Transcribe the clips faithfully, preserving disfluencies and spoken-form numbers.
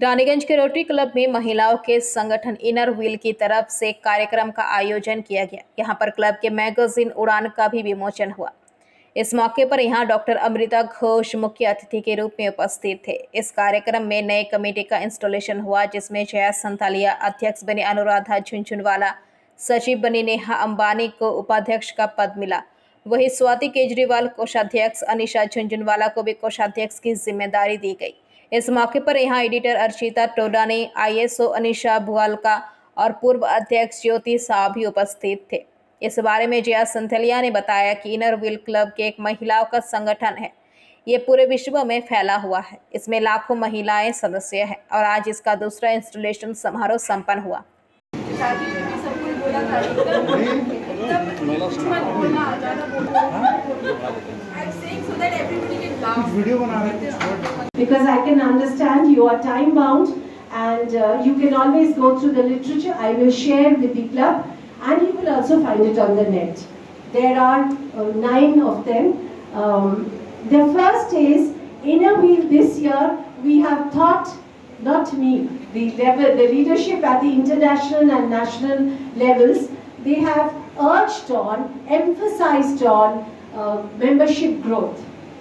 रानीगंज के rotary club में महिलाओं के संगठन इनर व्हील की तरफ से कार्यक्रम का आयोजन किया गया। यहां पर क्लब के मैगजीन उड़ान का भी विमोचन हुआ। इस मौके पर यहां डॉक्टर अमृता घोष मुख्य अतिथि के रूप में उपस्थित थे। इस कार्यक्रम में नए कमेटी का इंस्टॉलेशन हुआ, जिसमें जया संथालिया अध्यक्ष बने, अनुराधा झुनझुनवाला सचिव बनी, नेहा अंबानी को उपाध्यक्ष का पद मिला। वहीं स्वाति केजरीवाल कोषाध्यक्ष, अनिशा झुनझुनवाला को भी कोषाध्यक्ष की जिम्मेदारी दी गई। इस मौके पर यहां एडिटर अर्चिता टोडानी, आईएसओ अनिशा भुआलका और पूर्व अध्यक्ष ज्योति शाह भी उपस्थित थे। इस बारे में जया संथालिया ने बताया कि इनर व्हील क्लब के एक महिलाओं का संगठन है। ये पूरे विश्व में फैला हुआ है। इसमें लाखों महिलाएं सदस्य हैं और आज इसका दूसरा इंस्टॉलेशन समारोह संपन्न हुआ। Because I can understand you are time bound and uh, you can always go through the literature. I will share with the club and you will also find it on the net. There are uh, nine of them. Um, the first is Inner Wheel. This year we have thought, not me, the level, the leadership at the international and national levels, they have urged on, emphasized on uh, membership growth.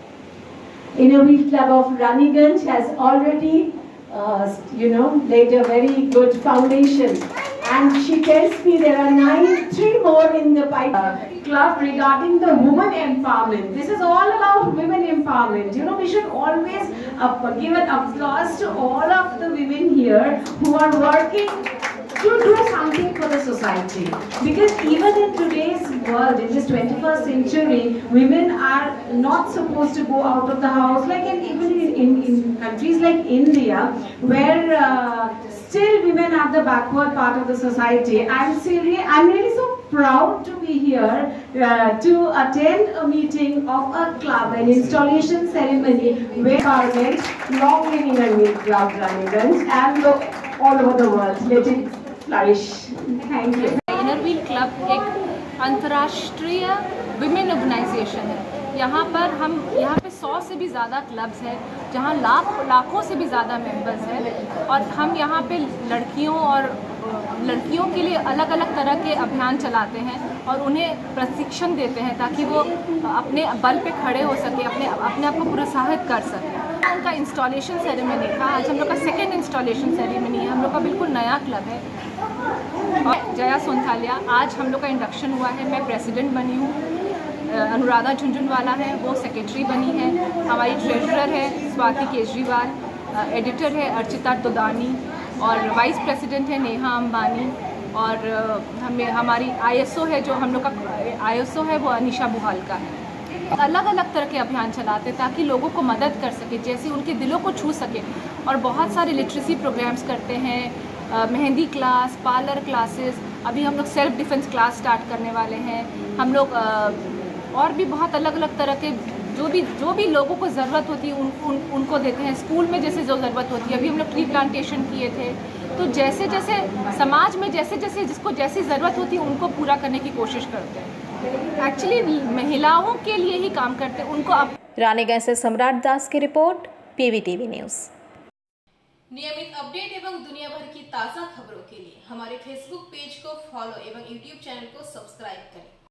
Inner Wheel Club of Raniganj has already, uh, you know, laid a very good foundation. And she tells me there are nine, three more in the pipe. Uh, club regarding the women empowerment. This is all about women empowerment. You know, we should always uh, give an applause to all of the women here who are working to do something for the society. Because even in today's world, in this twenty-first century, women are not supposed to go out of the house, like in, even in, in, in countries like India, where uh, still women are the backward part of the society. I'm, serious, I'm really so proud to be here uh, to attend a meeting of a club, an installation ceremony where Parliament, long living Inner Wheel Club Raniganj, and all over the world. Let it flourish. Thank you. Inner wheel club एक अंतर्राष्ट्रीय women organisation है। यहाँ पर हम यहाँ पे सौ से भी ज़्यादा क्लब्स हैं, जहाँ लाख लाखों से भी ज़्यादा मेंबर्स हैं। और हम यहाँ पे लड़कियों और लड़कियों के लिए अलग अलग तरह के अभियान चलाते हैं और उन्हें प्रशिक्षण देते हैं ताकि वो अपने बल पे खड़े हो सके, अपने अपने आप को प्रोत्साहित कर सकें। उनका इंस्टॉलेशन सेरेमनी था। आज हम लोग का सेकेंड इंस्टॉलेशन सेरेमनी है। हम लोग का बिल्कुल नया क्लब है। और जया संथालिया, आज हम लोग का इंडक्शन हुआ है। मैं प्रेसिडेंट बनी हूँ। अनुराधा झुनझुनवाला है, वो सेक्रेटरी बनी है। हमारी ट्रेजरर है स्वाति केजरीवाल, एडिटर है अर्चिता टोडानी और वाइस प्रेसिडेंट है नेहा अंबानी। और हमें हमारी आईएसओ है, जो हम लोग का आईएसओ है वो अनिशा भुआलका है। अलग अलग तरह के अभियान चलाते हैं ताकि लोगों को मदद कर सके, जैसे उनके दिलों को छू सके। और बहुत सारे लिटरेसी प्रोग्राम्स करते हैं, मेहंदी क्लास, पार्लर क्लासेस। अभी हम लोग सेल्फ डिफेंस क्लास स्टार्ट करने वाले हैं। हम लोग और भी बहुत अलग अलग तरह के जो भी जो भी लोगों को ज़रूरत होती है उन, उन उनको देते हैं। स्कूल में जैसे जो ज़रूरत होती है, अभी हम लोग ट्री प्लांटेशन किए थे। तो जैसे जैसे समाज में जैसे जैसे जिसको जैसी ज़रूरत होती है उनको पूरा करने की कोशिश करते हैं। एक्चुअली महिलाओं के लिए ही काम करते हैं उनको। अब रानीगंज से सम्राट दास की रिपोर्ट, पीवीटीवी न्यूज़। नियमित अपडेट एवं दुनिया भर की ताज़ा खबरों के लिए हमारे फेसबुक पेज को फॉलो एवं यूट्यूब चैनल को सब्सक्राइब करें।